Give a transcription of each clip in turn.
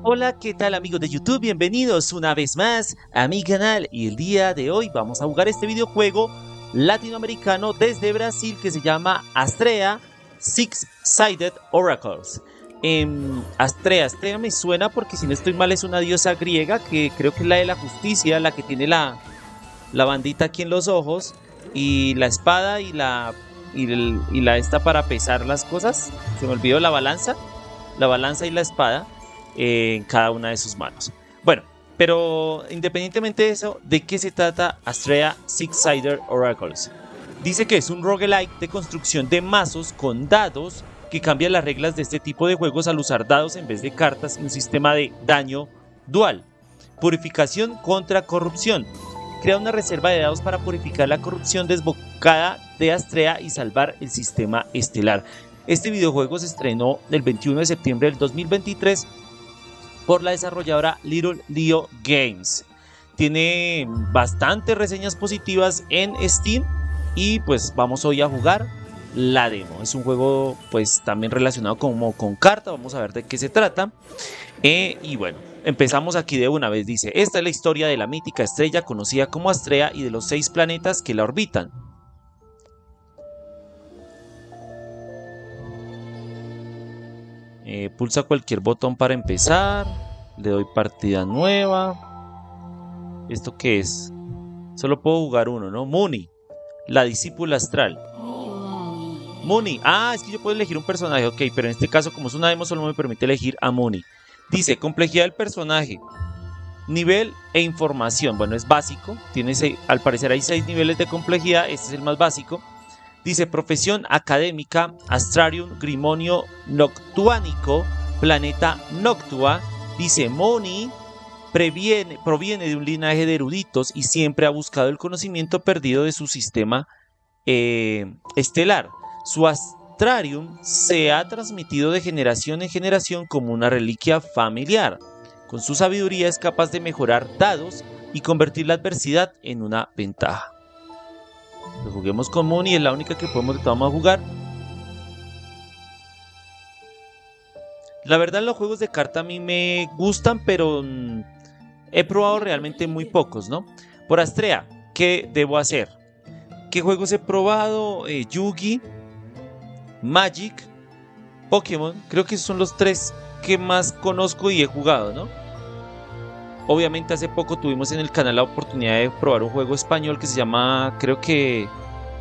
Hola, ¿qué tal amigos de YouTube? Bienvenidos una vez más a mi canal y el día de hoy vamos a jugar este videojuego latinoamericano desde Brasil que se llama Astrea Six-Sided Oracles. Astrea me suena porque si no estoy mal es una diosa griega que creo que es la de la justicia, la que tiene la bandita aquí en los ojos y la espada y la esta para pesar las cosas. Se me olvidó la balanza y la espada en cada una de sus manos. Bueno, pero independientemente de eso, ¿de qué se trata Astrea Six-Sided Oracles? Dice que es un roguelike de construcción de mazos con dados que cambia las reglas de este tipo de juegos al usar dados en vez de cartas y un sistema de daño dual. Purificación contra corrupción. Crea una reserva de dados para purificar la corrupción desbocada de Astrea y salvar el sistema estelar. Este videojuego se estrenó el 21 de septiembre del 2023 por la desarrolladora Little Leo Games. Tiene bastantes reseñas positivas en Steam y pues vamos hoy a jugar la demo. Es un juego pues también relacionado como con carta, vamos a ver de qué se trata. Y bueno, empezamos aquí de una vez. Dice, esta es la historia de la mítica estrella conocida como Astrea y de los 6 planetas que la orbitan. Pulsa cualquier botón para empezar. Le doy partida nueva. ¿Esto qué es? Solo puedo jugar uno, ¿no? Mooney, la discípula astral. Mooney, es que yo puedo elegir un personaje, ok, pero en este caso como es una demo solo me permite elegir a Mooney. Dice, complejidad del personaje, nivel e información. Bueno, es básico, al parecer hay 6 niveles de complejidad, este es el más básico. Dice, profesión académica, Astrarium Grimonio Noctuánico, planeta Noctua. Dice, Mooney proviene de un linaje de eruditos y siempre ha buscado el conocimiento perdido de su sistema estelar. Su Astrarium se ha transmitido de generación en generación como una reliquia familiar. Con su sabiduría es capaz de mejorar dados y convertir la adversidad en una ventaja. Lo juguemos con Mooney, es la única que vamos a jugar. La verdad los juegos de carta a mí me gustan, pero he probado realmente muy pocos, ¿no? Por Astrea, ¿qué debo hacer? ¿Qué juegos he probado? Yu-Gi, Magic, Pokémon. Creo que son los 3 que más conozco y he jugado, ¿no? Obviamente hace poco tuvimos en el canal la oportunidad de probar un juego español que se llama, creo que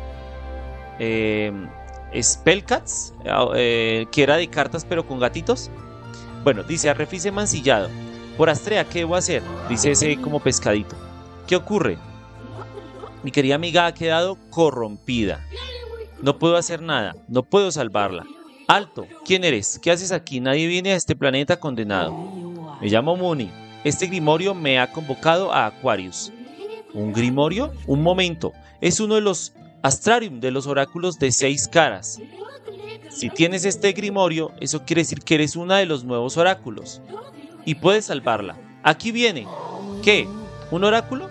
Spellcats, que era de cartas pero con gatitos. Bueno, dice arrefice mancillado. Por Astrea, ¿qué debo hacer? Dice ese como pescadito. ¿Qué ocurre? Mi querida amiga ha quedado corrompida. No puedo hacer nada, no puedo salvarla. Alto, ¿quién eres? ¿Qué haces aquí? Nadie viene a este planeta condenado. Me llamo Mooney. Este grimorio me ha convocado a Aquarius. ¿Un grimorio? Un momento. Es uno de los Astrarium, de los oráculos de 6 caras. Si tienes este grimorio, eso quiere decir que eres una de los nuevos oráculos. Y puedes salvarla. Aquí viene. ¿Qué? ¿Un oráculo?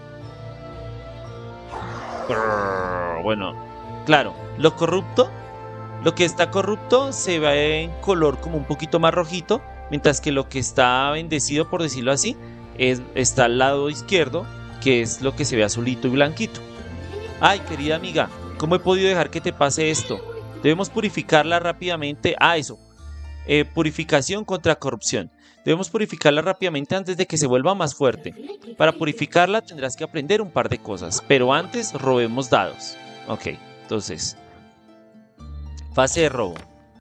Bueno, claro. Lo que está corrupto se ve en color como un poquito más rojito. Mientras que lo que está bendecido, por decirlo así, está al lado izquierdo, que es lo que se ve azulito y blanquito. Ay, querida amiga, ¿cómo he podido dejar que te pase esto? Debemos purificarla rápidamente. Eso. Purificación contra corrupción. Debemos purificarla rápidamente antes de que se vuelva más fuerte. Para purificarla tendrás que aprender un par de cosas, pero antes robemos dados. Ok, entonces. Fase de robo.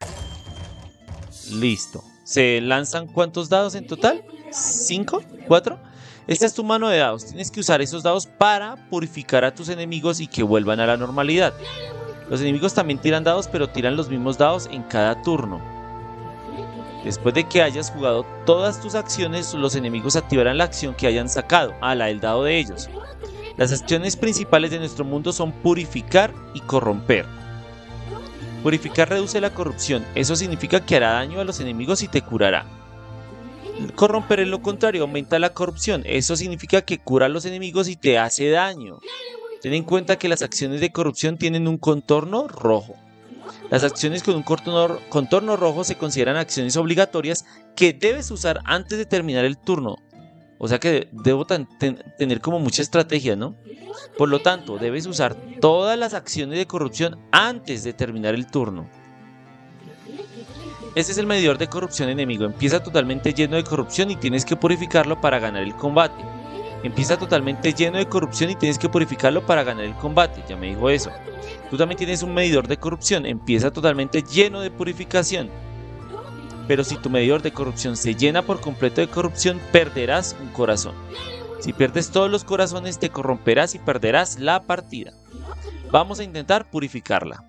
Listo. ¿Se lanzan cuántos dados en total? ¿5? ¿4? Esta es tu mano de dados. Tienes que usar esos dados para purificar a tus enemigos y que vuelvan a la normalidad. Los enemigos también tiran dados, pero tiran los mismos dados en cada turno. Después de que hayas jugado todas tus acciones, los enemigos activarán la acción que hayan sacado, la del dado de ellos. Las acciones principales de nuestro mundo son purificar y corromper. Purificar reduce la corrupción, eso significa que hará daño a los enemigos y te curará. Corromper es lo contrario, aumenta la corrupción, eso significa que cura a los enemigos y te hace daño. Ten en cuenta que las acciones de corrupción tienen un contorno rojo. Las acciones con un contorno rojo se consideran acciones obligatorias que debes usar antes de terminar el turno. O sea que debo tener como mucha estrategia, ¿no? Por lo tanto, debes usar todas las acciones de corrupción antes de terminar el turno. Este es el medidor de corrupción enemigo. Empieza totalmente lleno de corrupción y tienes que purificarlo para ganar el combate. Empieza totalmente lleno de corrupción y tienes que purificarlo para ganar el combate. Ya me dijo eso. Tú también tienes un medidor de corrupción. Empieza totalmente lleno de purificación. Pero si tu medidor de corrupción se llena por completo de corrupción, perderás un corazón. Si pierdes todos los corazones, te corromperás y perderás la partida. Vamos a intentar purificarla.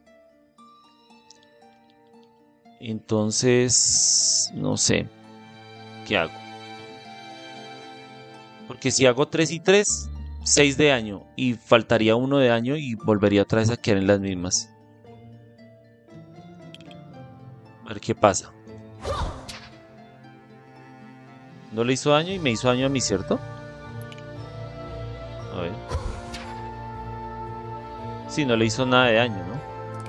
Entonces, no sé. ¿Qué hago? Porque si hago 3 y 3, 6 de daño. Y faltaría 1 de daño y volvería otra vez a quedar en las mismas. A ver qué pasa. No le hizo daño y me hizo daño a mí, ¿cierto? A ver. Sí, no le hizo nada de daño, ¿no?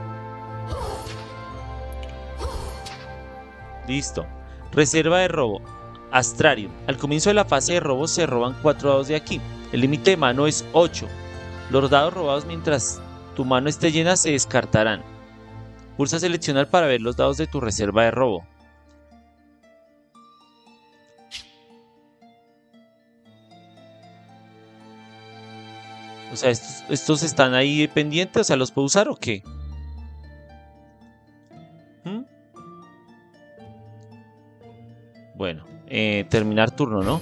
Listo. Reserva de robo. Astrarium. Al comienzo de la fase de robo se roban 4 dados de aquí. El límite de mano es 8. Los dados robados mientras tu mano esté llena se descartarán. Pulsa seleccionar para ver los dados de tu reserva de robo. O sea, estos están ahí pendientes, o sea, ¿los puedo usar o qué? Bueno, terminar turno, ¿no?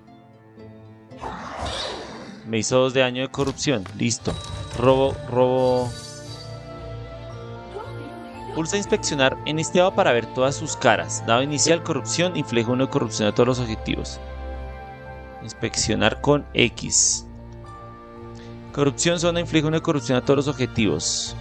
Me hizo 2 de daño de corrupción, listo. Robo. Pulsa inspeccionar en este dado para ver todas sus caras. Dado inicial, corrupción, inflige 1 de corrupción a todos los objetivos. Inspeccionar con X. Corrupción zona, inflige 1 de corrupción a todos los objetivos.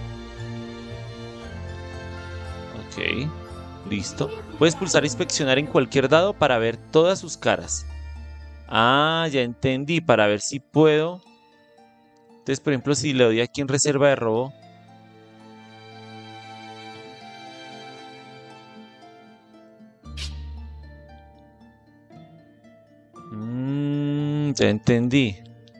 Ok, listo. Puedes pulsar inspeccionar en cualquier dado para ver todas sus caras. Ah, ya entendí, para ver si puedo. Entonces, por ejemplo, si le doy aquí en reserva de robo. Ya entendí.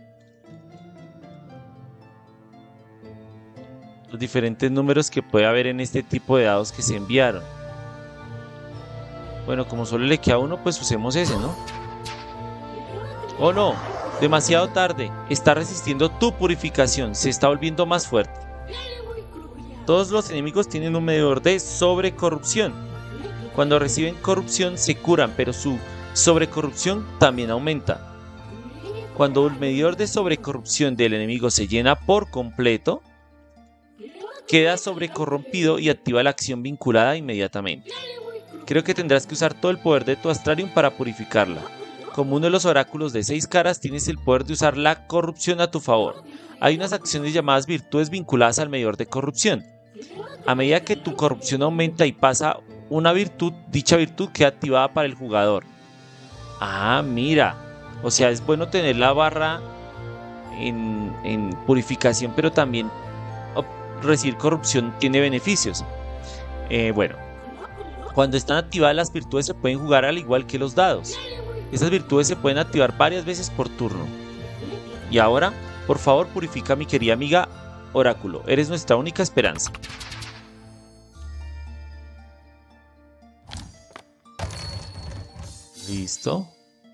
Los diferentes números que puede haber en este tipo de dados que se enviaron. Bueno, como solo le queda uno, pues usemos ese, ¿no? ¡Oh no! Demasiado tarde. Está resistiendo tu purificación. Se está volviendo más fuerte. Todos los enemigos tienen un medidor de sobrecorrupción. Cuando reciben corrupción se curan, pero su sobrecorrupción también aumenta. Cuando el medidor de sobrecorrupción del enemigo se llena por completo, queda sobrecorrompido y activa la acción vinculada inmediatamente. Creo que tendrás que usar todo el poder de tu Astrarium para purificarla. Como uno de los oráculos de 6 caras, tienes el poder de usar la corrupción a tu favor. Hay unas acciones llamadas virtudes vinculadas al medidor de corrupción. A medida que tu corrupción aumenta y pasa una virtud, dicha virtud queda activada para el jugador. Ah, mira. O sea, es bueno tener la barra en purificación, pero también recibir corrupción tiene beneficios. Bueno, cuando están activadas las virtudes se pueden jugar al igual que los dados. Esas virtudes se pueden activar varias veces por turno. Y ahora, por favor, purifica a mi querida amiga Oráculo. Eres nuestra única esperanza. Listo.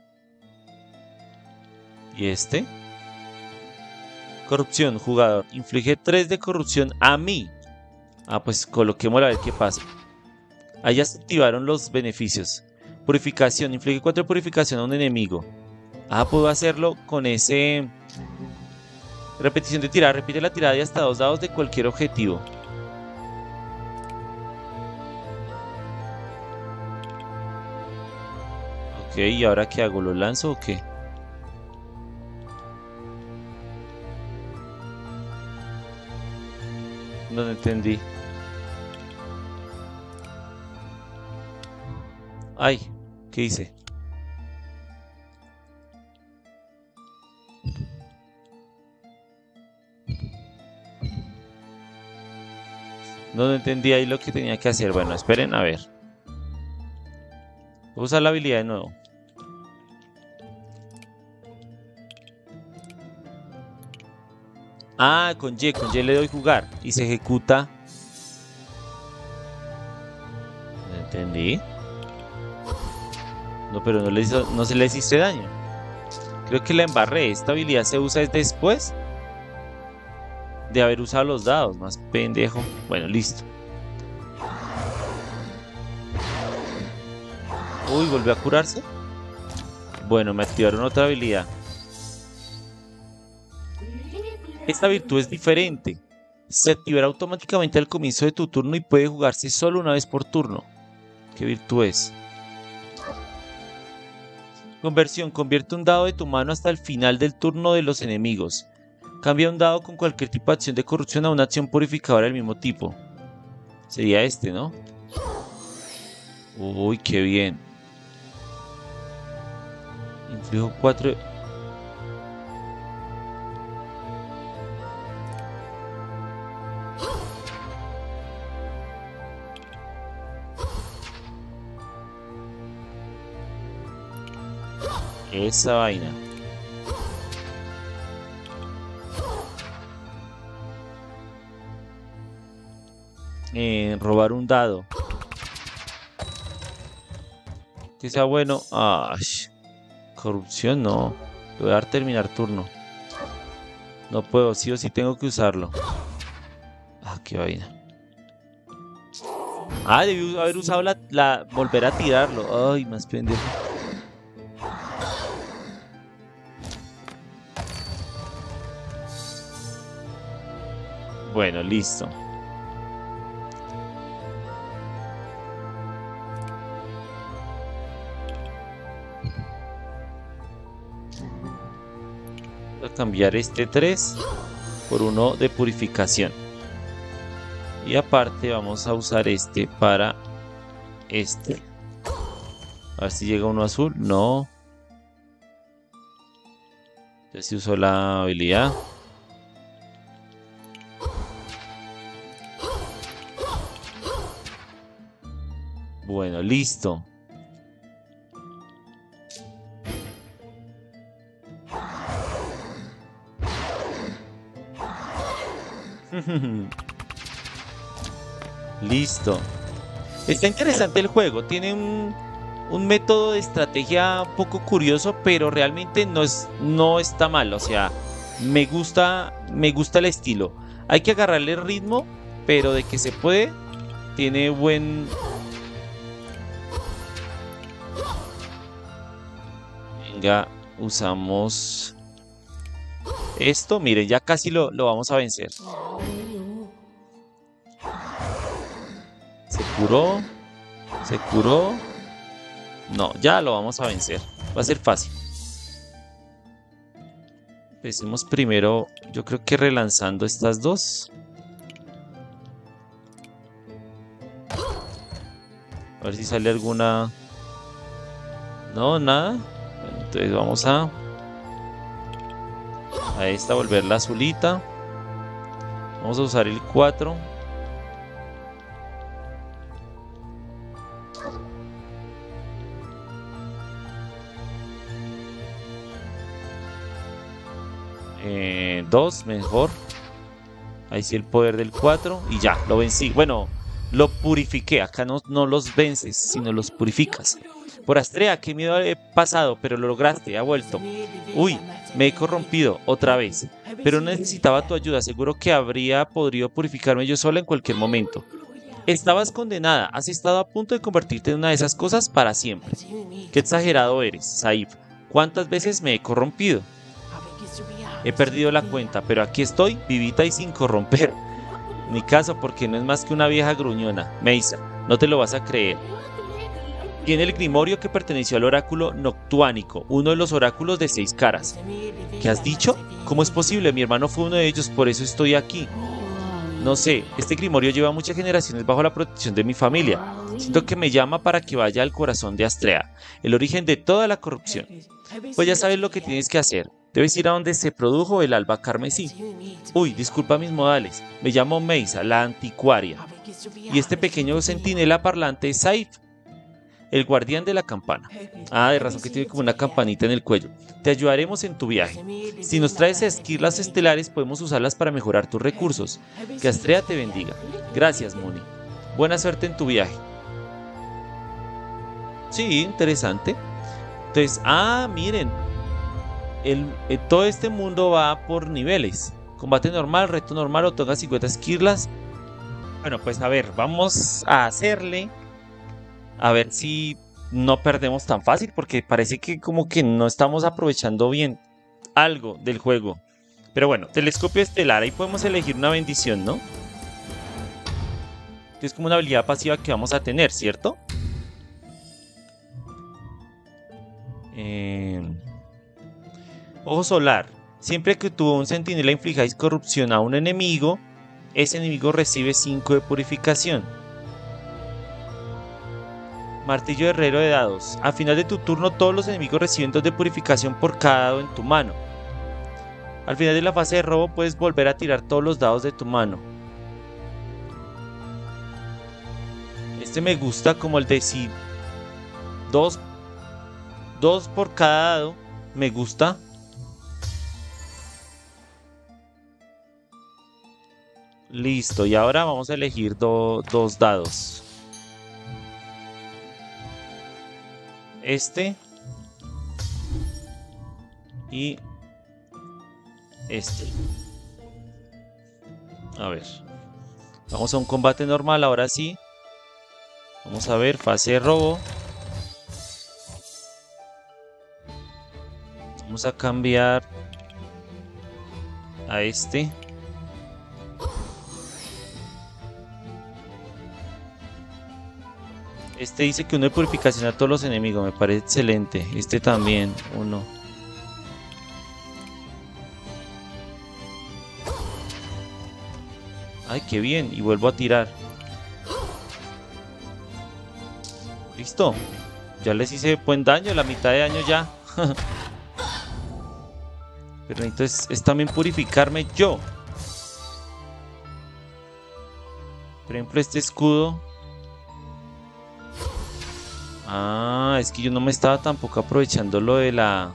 ¿Y este? Corrupción, jugador. Inflige 3 de corrupción a mí. Ah, pues coloquémosla a ver qué pasa. Ahí ya se activaron los beneficios. Purificación. Inflige 4 de purificación a un enemigo. Ah, puedo hacerlo con ese... Repetición de tirada. Repite la tirada y hasta 2 dados de cualquier objetivo. Ok, ¿y ahora qué hago? ¿Lo lanzo o qué? No entendí. Ay, ¿qué hice? No entendí ahí lo que tenía que hacer. Bueno, esperen, a ver. Voy a usar la habilidad de nuevo. Ah, con Y le doy jugar. Y se ejecuta. No entendí. No, pero no se le hiciste daño. Creo que la embarré. Esta habilidad se usa después de haber usado los dados. Más pendejo. Bueno, listo. Uy, ¿volvió a curarse? Bueno, me activaron otra habilidad. Esta virtud es diferente. Se activará automáticamente al comienzo de tu turno y puede jugarse solo una vez por turno. ¿Qué virtud es? Conversión. Convierte un dado de tu mano hasta el final del turno de los enemigos. Cambia un dado con cualquier tipo de acción de corrupción a una acción purificadora del mismo tipo. Sería este, ¿no? Uy, qué bien. Inflijo 4... Esa vaina. Robar un dado. Que sea bueno. Ay, corrupción no. Le voy a dar terminar turno. No puedo, sí o sí tengo que usarlo. Ah, qué vaina. Ah, debí haber usado volver a tirarlo. Ay, más pendejo. Bueno, listo. Voy a cambiar este 3 por uno de purificación. Y aparte vamos a usar este para este. A ver si llega uno azul. No. Ya se usó la habilidad. Bueno, listo. Listo. Está interesante el juego. Tiene un método de estrategia un poco curioso, pero realmente no está mal. O sea, me gusta el estilo. Hay que agarrarle el ritmo, pero de que se puede, tiene buen... Venga, usamos esto. Miren, ya casi lo vamos a vencer. Se curó. Se curó. No, ya lo vamos a vencer. Va a ser fácil. Empecemos primero, yo creo que relanzando estas dos. A ver si sale alguna... No, nada. Bueno, entonces vamos a esta, volverla azulita. Vamos a usar el 4. Dos, mejor. Ahí sí el poder del 4. Y ya, lo vencí. Bueno, lo purifiqué. Acá no los vences, sino los purificas. Por Astrea, qué miedo he pasado, pero lo lograste, ha vuelto. Uy, me he corrompido otra vez. Pero necesitaba tu ayuda, seguro que habría podido purificarme yo sola en cualquier momento. Estabas condenada, has estado a punto de convertirte en una de esas cosas para siempre. Qué exagerado eres, Saif. ¿Cuántas veces me he corrompido? He perdido la cuenta, pero aquí estoy, vivita y sin corromper. Ni caso, porque no es más que una vieja gruñona. Meisa, no te lo vas a creer. Tiene el grimorio que perteneció al oráculo noctuánico, uno de los oráculos de 6 caras. ¿Qué has dicho? ¿Cómo es posible? Mi hermano fue uno de ellos, por eso estoy aquí. No sé, este grimorio lleva muchas generaciones bajo la protección de mi familia. Siento que me llama para que vaya al corazón de Astrea, el origen de toda la corrupción. Pues ya sabes lo que tienes que hacer. Debes ir a donde se produjo el alba carmesí. Uy, disculpa mis modales. Me llamo Meisa, la anticuaria. Y este pequeño centinela parlante es Saif, el guardián de la campana. Ah, de razón que tiene como una campanita en el cuello. Te ayudaremos en tu viaje. Si nos traes esquirlas estelares, podemos usarlas para mejorar tus recursos. Que Astrea te bendiga. Gracias, Muni. Buena suerte en tu viaje. Sí, interesante. Entonces, miren. Todo este mundo va por niveles. Combate normal, reto normal, otorga 50 esquirlas. Bueno, pues a ver, vamos a hacerle. A ver si no perdemos tan fácil, porque parece que como que no estamos aprovechando bien algo del juego. Pero bueno, telescopio estelar, ahí podemos elegir una bendición, ¿no? Es como una habilidad pasiva que vamos a tener, ¿cierto? Ojo solar. Siempre que tú o un centinela inflijáis corrupción a un enemigo, ese enemigo recibe 5 de purificación. Martillo herrero de dados. Al final de tu turno todos los enemigos reciben 2 de purificación por cada dado en tu mano. Al final de la fase de robo puedes volver a tirar todos los dados de tu mano. Este me gusta como el de si 2 por cada dado. Me gusta. Listo, y ahora vamos a elegir dos dados. Este y este. A ver, vamos a un combate normal ahora sí. Vamos a ver, fase de robo. Vamos a cambiar a este. Este dice que 1 de purificación a todos los enemigos, me parece excelente. Este también, 1. Ay, qué bien, y vuelvo a tirar. Listo. Ya les hice buen daño, la mitad de daño ya. Pero entonces es también purificarme yo. Por ejemplo, este escudo. Es que yo no me estaba tampoco aprovechando lo de las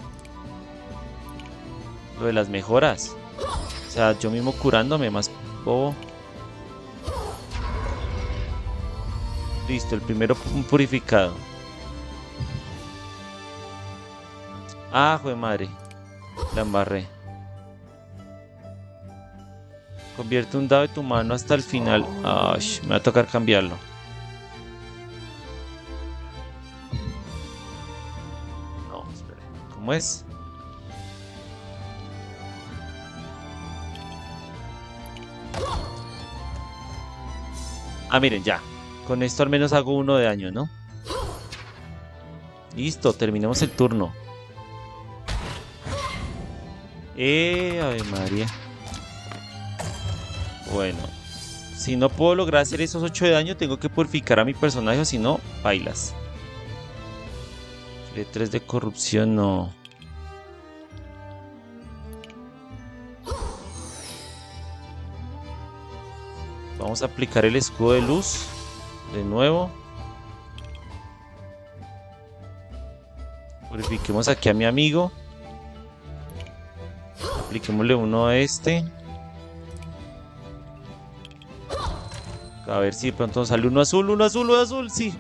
mejoras. O sea, yo mismo curándome más bobo. Listo, el primero purificado. Joder madre. La embarré. Convierte un dado de tu mano hasta el final. Me va a tocar cambiarlo. No, espera. ¿Cómo es? Miren, ya. Con esto al menos hago 1 de daño, ¿no? Listo, terminamos el turno. Ave María. Bueno, si no puedo lograr hacer esos 8 de daño, tengo que purificar a mi personaje, o si no, bailas. 3 de corrupción, no. Vamos a aplicar el escudo de luz. De nuevo. Purifiquemos aquí a mi amigo. Apliquémosle uno a este. A ver si de pronto nos sale uno azul, sí.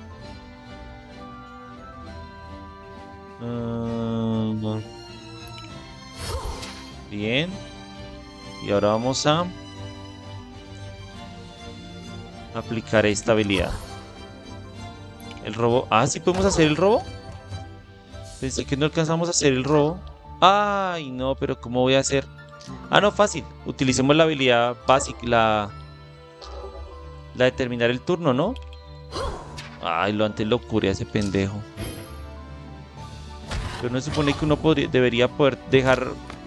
Bien. Y ahora vamos a aplicar esta habilidad. El robo. ¿Sí podemos hacer el robo? Pensé que no alcanzamos a hacer el robo. Ay, no, pero ¿cómo voy a hacer? No, fácil. Utilicemos la habilidad básica, la de terminar el turno, ¿no? Lo antes lo ocurre ese pendejo. Pero no se supone que uno debería poder dejar...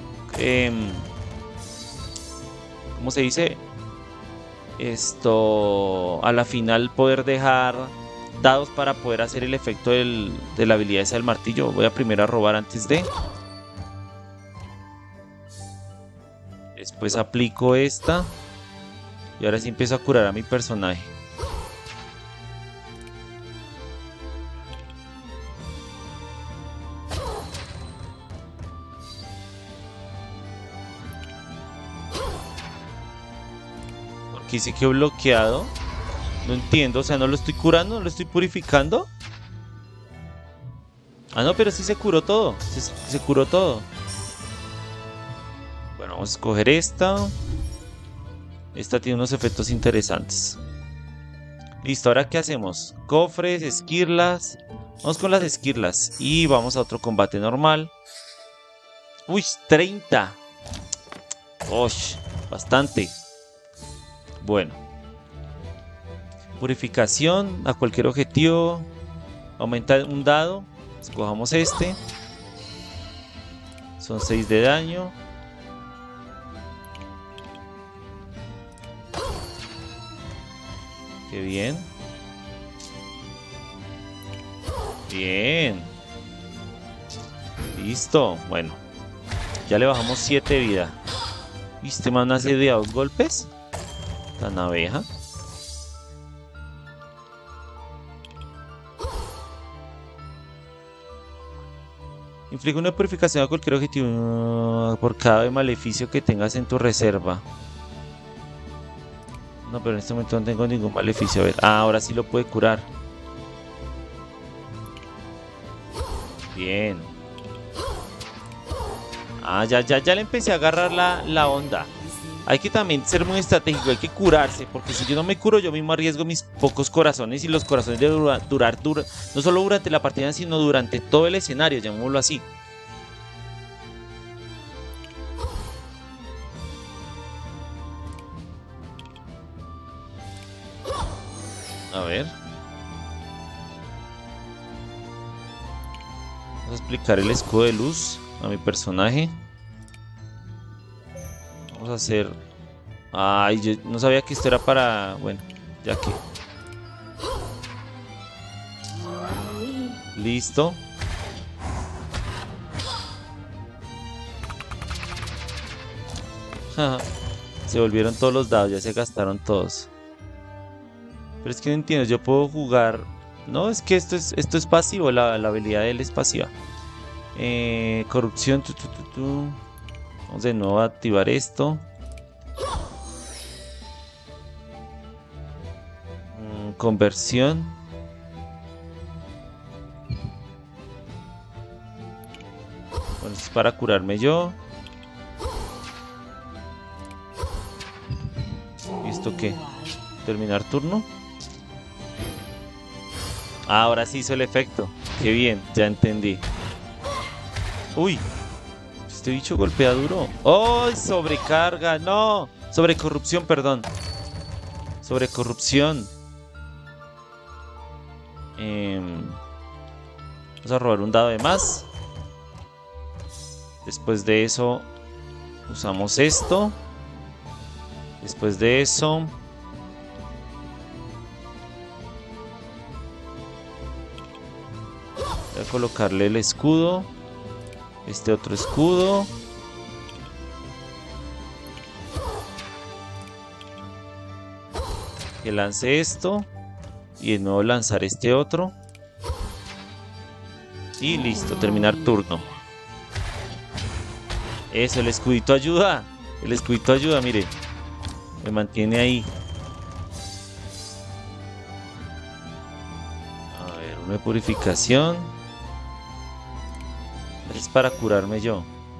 ¿cómo se dice? Esto... A la final poder dejar dados para poder hacer el efecto de la habilidad esa del martillo. Voy a primero a robar antes de. Después aplico esta. Y ahora sí empiezo a curar a mi personaje. Porque dice que he bloqueado. No entiendo, o sea, no lo estoy curando, no lo estoy purificando. Ah, no, pero sí se curó todo. Se curó todo. Bueno, vamos a escoger esta. Esta tiene unos efectos interesantes. Listo, ¿ahora qué hacemos? Cofres, esquirlas. Vamos con las esquirlas. Y vamos a otro combate normal. Uy, 30. Uy, bastante. Bueno. Purificación a cualquier objetivo. Aumenta un dado. Escojamos este. Son 6 de daño. Qué bien. Bien. Listo. Bueno. Ya le bajamos 7 de vida. ¿Viste, man? Hace de 2 golpes. Tan abeja. Inflige una purificación a cualquier objetivo por cada maleficio que tengas en tu reserva. No, pero en este momento no tengo ningún maleficio. A ver, ahora sí lo puede curar. Bien. Ya le empecé a agarrar la onda. Hay que también ser muy estratégico, hay que curarse, porque si yo no me curo, yo mismo arriesgo mis pocos corazones y los corazones de durar no solo durante la partida, sino durante todo el escenario, llamémoslo así. A ver. Vamos a explicar el escudo de luz a mi personaje. Vamos a hacer... Ay, yo no sabía que esto era para... Bueno, ya que... Listo. Se volvieron todos los dados, ya se gastaron todos. Pero es que no entiendo, yo puedo jugar... No, es que esto es pasivo, la habilidad de él es pasiva. Corrupción, Vamos de nuevo a activar esto. Conversión. Bueno, esto es para curarme yo. ¿Y esto qué? ¿Terminar turno? Ahora sí hizo el efecto. Qué bien, ya entendí. Uy. Este bicho golpea duro. ¡Oh! Sobrecarga. No. Sobrecorrupción, perdón. Sobrecorrupción. Vamos a robar un dado de más. Después de eso usamos esto. Después de eso voy a colocarle el escudo. Este otro escudo. Que lance esto. Y de nuevo lanzar este otro. Y listo, terminar turno. Eso, el escudito ayuda. El escudito ayuda, mire. Me mantiene ahí. A ver, una purificación. Es para curarme yo.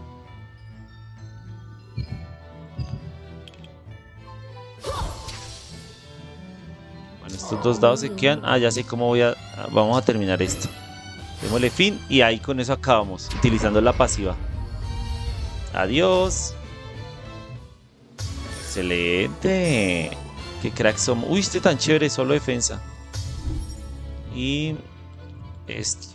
Bueno, estos dos dados se quedan. Ah, ya sé cómo vamos a terminar esto. Démosle fin y ahí con eso acabamos. Utilizando la pasiva. Adiós. Excelente. Qué crack somos. Uy, este tan chévere, solo defensa. Y este.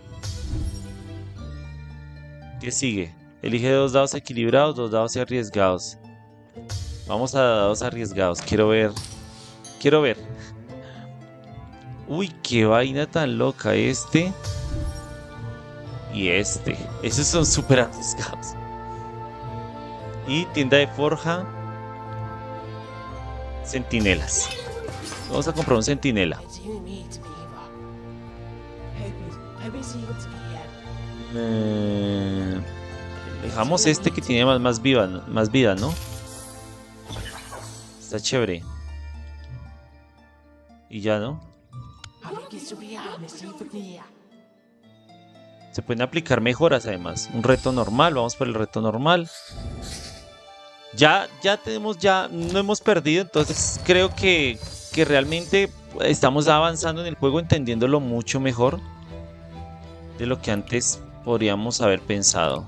¿Qué sigue? Elige 2 dados equilibrados, 2 dados arriesgados. Vamos a dados arriesgados. Quiero ver. Uy, qué vaina tan loca este. Y este. Esos son súper arriesgados. Y tienda de forja. Centinelas. Vamos a comprar un centinela. Dejamos este que tiene más vida, ¿no? Está chévere. Y ya, ¿no? Se pueden aplicar mejoras además. Un reto normal, vamos por el reto normal. Ya no hemos perdido, entonces creo que realmente estamos avanzando en el juego, entendiéndolo mucho mejor de lo que antes podríamos haber pensado.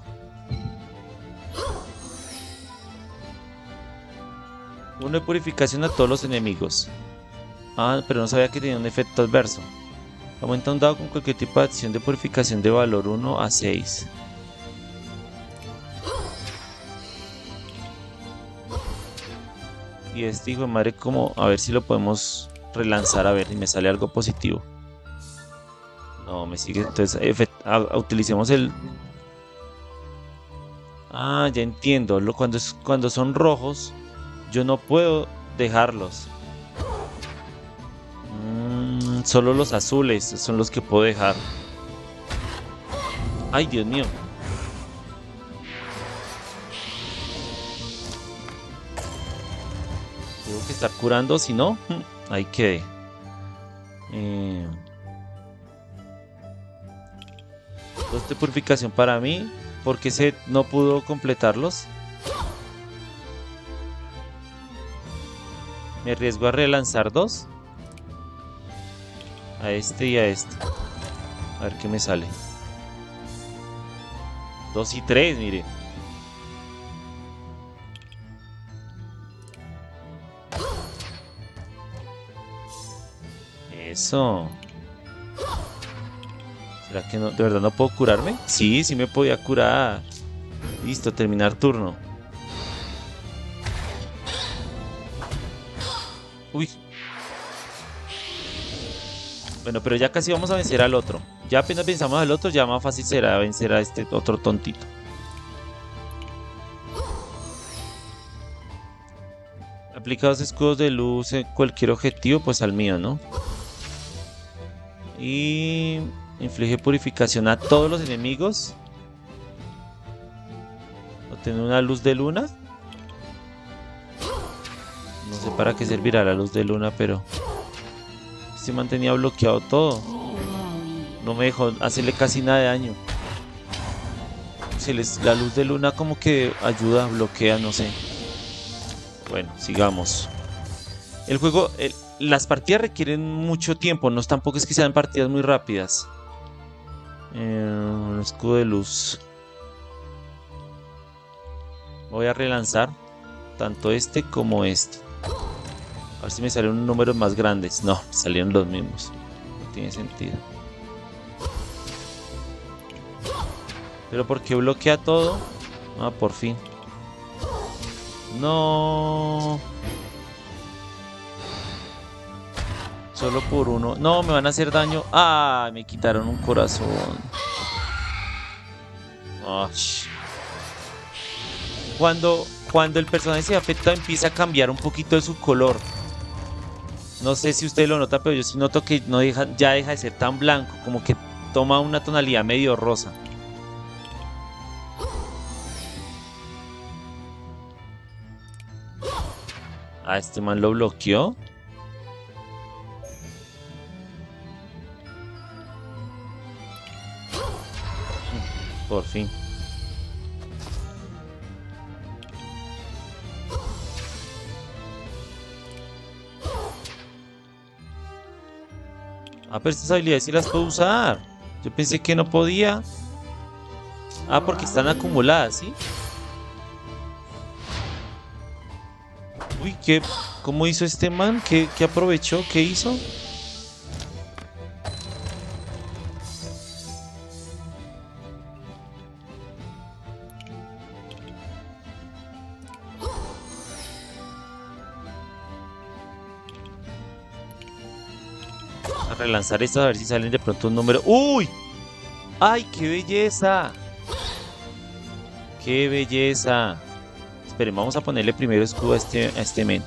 Uno de purificación a todos los enemigos. Ah, pero no sabía que tenía un efecto adverso. Aumenta un dado con cualquier tipo de acción de purificación de valor 1 a 6. Y este hijo de madre, como a ver si lo podemos relanzar, a ver si me sale algo positivo. No, me sigue. Entonces utilicemos el... Ah, ya entiendo. Cuando son rojos, yo no puedo dejarlos. Solo los azules son los que puedo dejar. Ay, Dios mío. Tengo que estar curando, si no, ahí quedé. Dos de purificación para mí. ¿Por qué se no pudo completarlos? Me arriesgo a relanzar dos. A este y a este. A ver qué me sale. 2 y 3, mire. Eso. ¿Será que no? ¿De verdad no puedo curarme? Sí, sí me podía curar. Listo, terminar turno. Uy. Bueno, pero ya casi vamos a vencer al otro. Ya apenas vencemos al otro, ya más fácil será vencer a este otro tontito. Aplica 2 escudos de luz en cualquier objetivo, pues al mío, ¿no? Y inflige purificación a todos los enemigos. Obtener una luz de luna. No sé para qué servirá la luz de luna, pero... Se mantenía bloqueado todo. No me dejó hacerle casi nada de daño. La luz de luna como que ayuda, bloquea, no sé. Bueno, sigamos. El juego, las partidas requieren mucho tiempo. No, tampoco es que sean partidas muy rápidas. Un escudo de luz. Voy a relanzar tanto este como este. A ver si me salen números más grandes. No, salieron los mismos. No tiene sentido. ¿Pero por qué bloquea todo? Ah, por fin. No. Solo por uno. No, me van a hacer daño. Ah, me quitaron un corazón. Oh. Cuando el personaje se afecta, empieza a cambiar un poquito de su color. No sé si usted lo nota, pero yo sí noto que ya deja de ser tan blanco, como que toma una tonalidad medio rosa. Ah, este man lo bloqueó. Por fin. Ah, pero estas habilidades sí las puedo usar. Yo pensé que no podía. Ah, porque están acumuladas, ¿sí? Uy, ¿cómo hizo este man? ¿Qué aprovechó? ¿Qué hizo? a relanzar estas a ver si salen de pronto un número. ¡Uy! ¡Ay, qué belleza! ¡Qué belleza! Esperen, vamos a ponerle primero escudo a este men.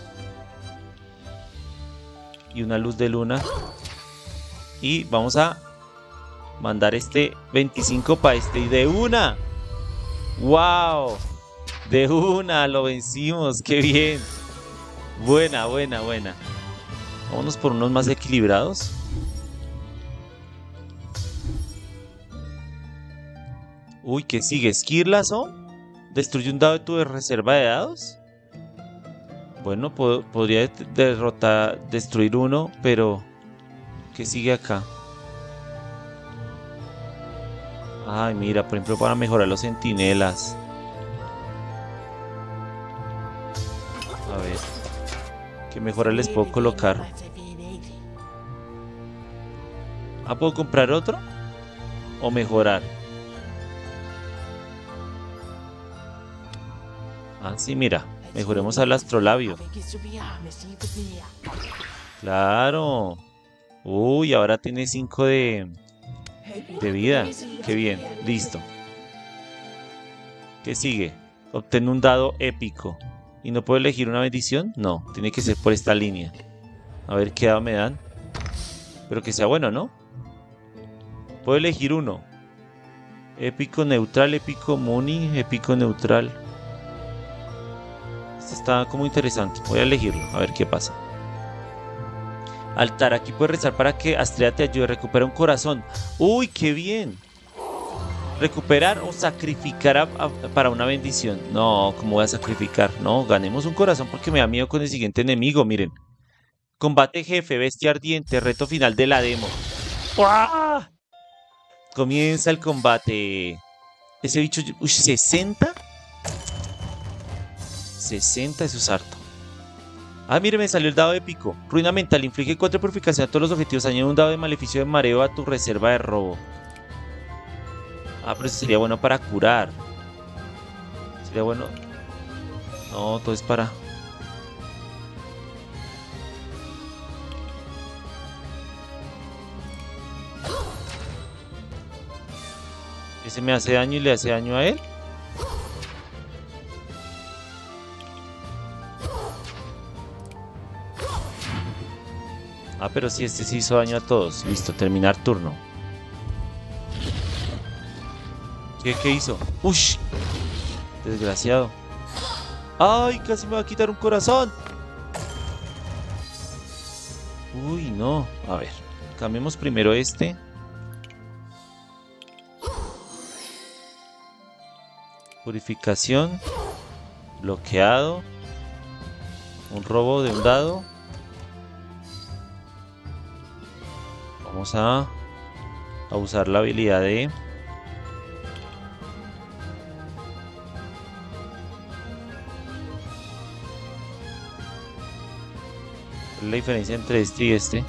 Y una luz de luna. Y vamos a mandar este 25 para este. Y de una. ¡Wow! De una, lo vencimos. ¡Qué bien! Buena, buena, buena. Vámonos por unos más equilibrados. Uy, ¿qué sigue? ¿Skirlazo? ¿Destruye un dado de tu reserva de dados? Bueno, podría destruir uno, pero... ¿qué sigue acá? Ay, mira, por ejemplo, para mejorar los centinelas. A ver. ¿Qué mejora les puedo colocar? ¿Ah, puedo comprar otro? ¿O mejorar? Ah, sí, mira. Mejoremos al astrolabio. Claro. Uy, ahora tiene 5 de vida. Qué bien. Listo. ¿Qué sigue? Obtén un dado épico. ¿Y no puedo elegir una bendición? No, tiene que ser por esta línea. A ver qué dado me dan. Pero que sea bueno, ¿no? Puedo elegir uno. Épico neutral, épico muni, épico neutral. Este está como interesante. Voy a elegirlo, a ver qué pasa. Altar, aquí puedes rezar para que Astrea te ayude. Recupera un corazón. ¡Uy, qué bien! Recuperar o sacrificar para una bendición. No, ¿cómo voy a sacrificar? No, ganemos un corazón porque me da miedo con el siguiente enemigo, miren. Combate jefe, bestia ardiente, reto final de la demo. ¡Uah! Comienza el combate. Ese bicho... Uy, ¿60? 60, eso es harto. Ah, mire, me salió el dado épico. Ruina mental, inflige 4 purificación a todos los objetivos. Añade un dado de maleficio de mareo a tu reserva de robo. Ah, pero eso sería bueno para curar. Sería bueno. No, todo es para... Ese me hace daño y le hace daño a él. Ah, pero sí, este sí hizo daño a todos. Listo, terminar turno. ¿Qué hizo? ¡Ush! Desgraciado. ¡Ay! Casi me va a quitar un corazón. Uy, no. A ver, cambiemos primero este. Purificación. Bloqueado. Un robo de un dado. Vamos a usar la habilidad de... ¿Cuál es la diferencia entre este y este?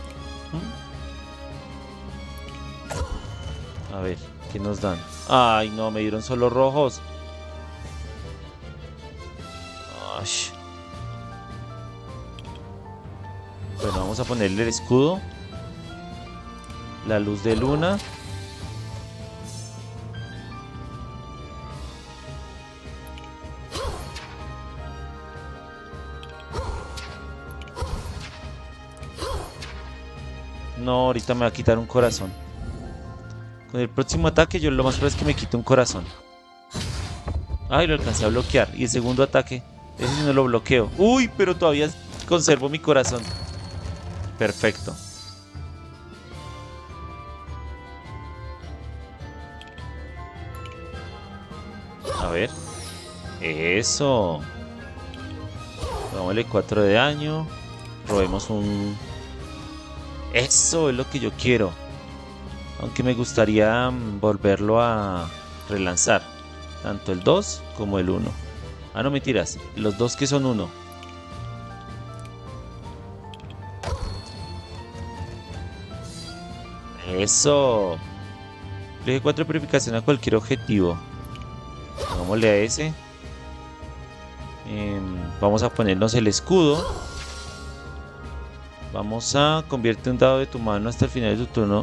A ver, ¿qué nos dan? Ay, no, me dieron solo rojos. Ay. Bueno, vamos a ponerle el escudo. La luz de luna. No, ahorita me va a quitar un corazón. Con el próximo ataque yo lo más probable es que me quite un corazón. Ay, lo alcancé a bloquear. Y el segundo ataque, ese sí no lo bloqueo. Uy, pero todavía conservo mi corazón. Perfecto. A ver. Eso. Dámosle 4 de daño. Robemos un... Eso es lo que yo quiero. Aunque me gustaría volverlo a relanzar. Tanto el 2 como el 1. Ah, no, mentiras. Los dos que son 1. Eso. Elige 4 purificación a cualquier objetivo. Hagámosle a ese. Vamos a ponernos el escudo. Vamos a convierte un dado de tu mano hasta el final de tu turno.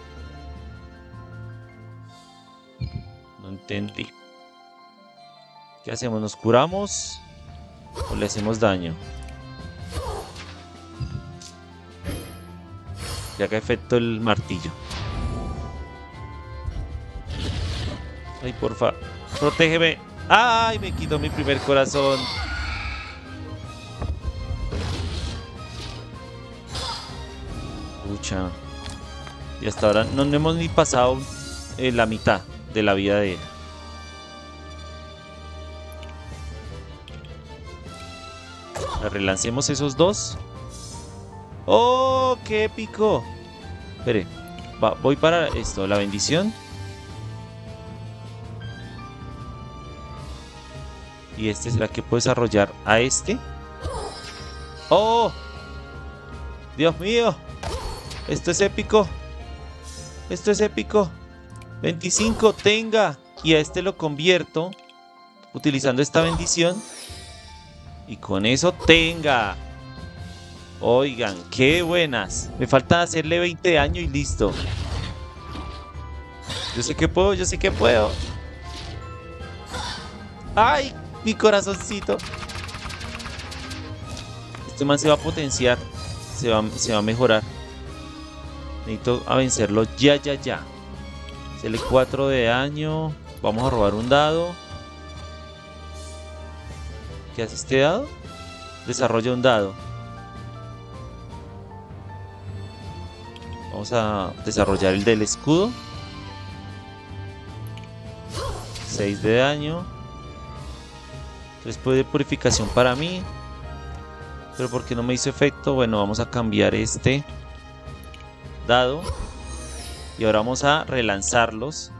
No entendí. ¿Qué hacemos? ¿Nos curamos o le hacemos daño? Que haga efecto el martillo. Ay, porfa, protégeme. Ay, me quitó mi primer corazón. Pucha. Y hasta ahora no hemos ni pasado la mitad de la vida de él. Relancemos esos dos. ¡Oh, qué épico! Espere, voy para esto, la bendición. Y este será que puedo desarrollar a este. ¡Oh! ¡Dios mío! Esto es épico. Esto es épico. 25, tenga. Y a este lo convierto utilizando esta bendición. Y con eso tenga. Oigan, qué buenas. Me falta hacerle 20 de daño y listo. Yo sé que puedo, yo sé que puedo. ¡Ay! Mi corazoncito. Este man se va a potenciar. Se va a mejorar. Necesito a vencerlo ya. Hacerle 4 de daño. Vamos a robar un dado. ¿Qué hace este dado? Desarrolla un dado. Vamos a desarrollar el del escudo. 6 de daño. 3 de purificación para mí. Pero ¿por qué no me hizo efecto? Bueno, vamos a cambiar este dado. Y ahora vamos a relanzarlos.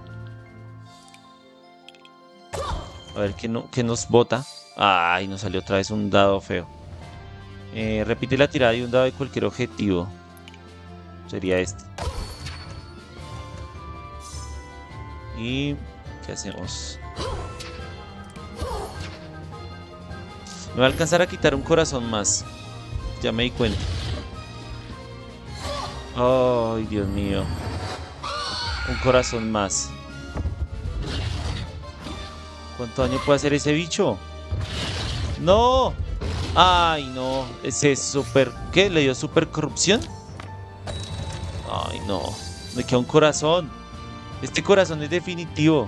A ver qué nos bota. Ay, nos salió otra vez un dado feo. Repite la tirada de un dado de cualquier objetivo. Sería este. ¿Y qué hacemos? Me va a alcanzar a quitar un corazón más. Ya me di cuenta. Ay, Dios mío. Un corazón más. ¿Cuánto daño puede hacer ese bicho? ¡No! ¡Ay, no! Ese es super... ¿Qué? ¿Le dio super corrupción? ¡Ay, no! Me queda un corazón. Este corazón es definitivo.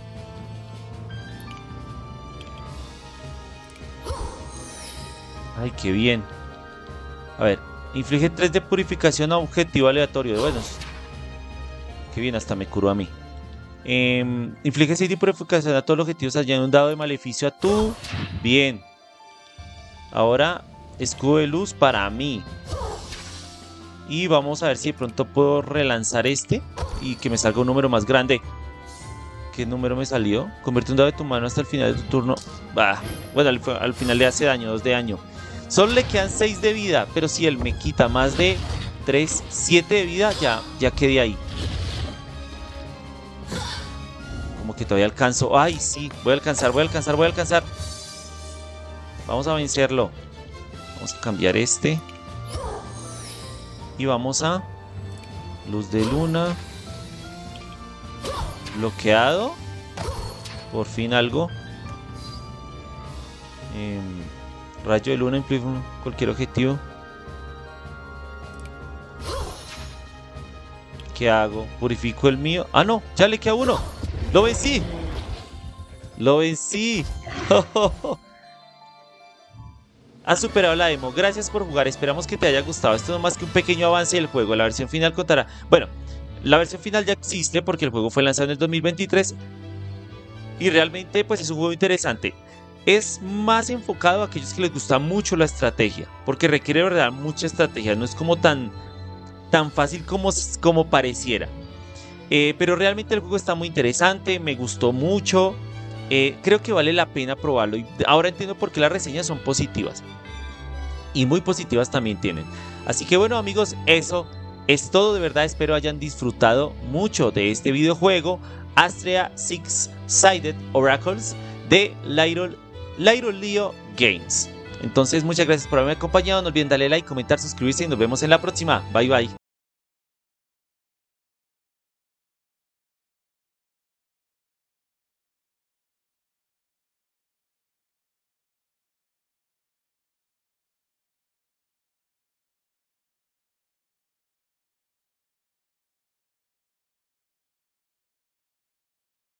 ¡Ay, qué bien! A ver, inflige 3 de purificación a objetivo aleatorio. Bueno, qué bien, hasta me curó a mí. Inflige 6 de purificación a todos los objetivos. Añade un dado de maleficio a tú. Bien. Ahora, escudo de luz para mí. Y vamos a ver si de pronto puedo relanzar este y que me salga un número más grande. ¿Qué número me salió? Convierte un dado de tu mano hasta el final de tu turno. Bah. Bueno, al final le hace daño, 2 de daño. Solo le quedan 6 de vida, pero si él me quita más de 3, 7 de vida, ya quedé ahí. Como que todavía alcanzo. ¡Ay, sí! Voy a alcanzar. Vamos a vencerlo. Vamos a cambiar este. Y vamos a... Luz de luna. Bloqueado. Por fin algo. Rayo de luna implica cualquier objetivo. ¿Qué hago? ¿Purifico el mío? ¡Ah, no! ¡Ya le queda uno! ¡Lo vencí! ¡Lo vencí! Has superado la demo. Gracias por jugar. Esperamos que te haya gustado. Esto no es más que un pequeño avance del juego. La versión final contará... Bueno, la versión final ya existe porque el juego fue lanzado en el 2023. Y realmente pues es un juego interesante. Es más enfocado a aquellos que les gusta mucho la estrategia. Porque requiere de verdad mucha estrategia. No es como tan fácil como pareciera. Pero realmente el juego está muy interesante. Me gustó mucho. Creo que vale la pena probarlo. Y ahora entiendo por qué las reseñas son positivas. Y muy positivas también tienen. Así que bueno, amigos, eso es todo. De verdad espero hayan disfrutado mucho de este videojuego Astrea Six-Sided Oracles de Lyro Leo Games. Entonces muchas gracias por haberme acompañado, no olviden darle like, comentar, suscribirse y nos vemos en la próxima. Bye bye.